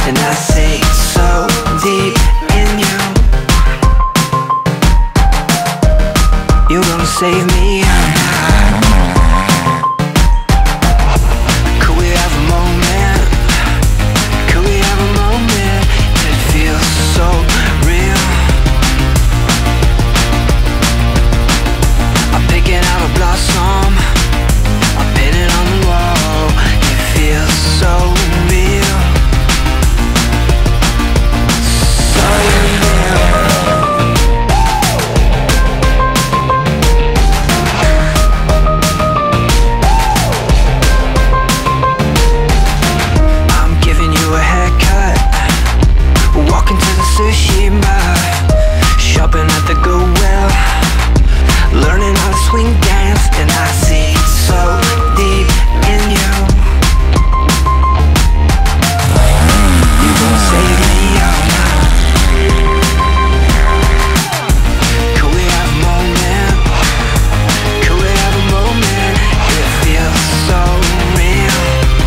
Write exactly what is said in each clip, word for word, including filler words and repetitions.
and I sink so deep in you. You're gonna save me or not? Could we have a moment? Could we have a moment? It feels so real. I'm picking out a blossom, I pin it on the wall. It feels so real, so real. I'm giving you a haircut, walking to the sushi bar, shopping at the Goodwill, learning how to swing dance, and I see so deep in you. You gonna save me or not? Could we have a moment? Could we have a moment? It feels so real.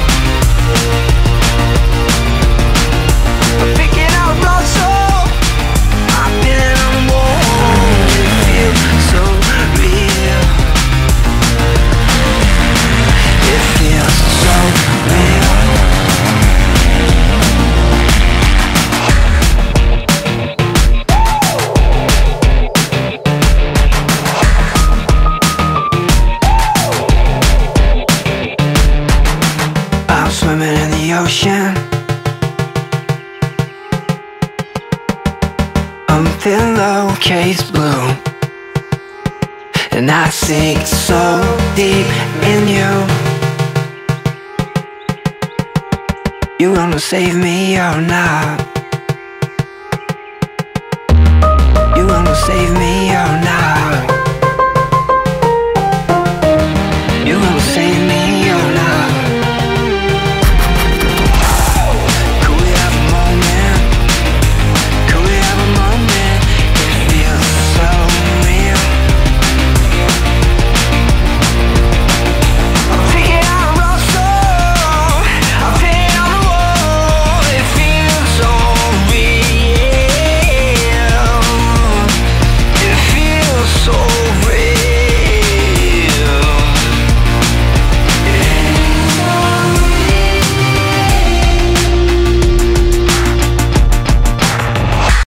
I'm picking out a blossom, I've been on the wall. It feels so real. It feels so real. I'm swimming in the ocean, I'm pillowcase blue, and I sink so deep in you. You gonna save me or not? You gonna save me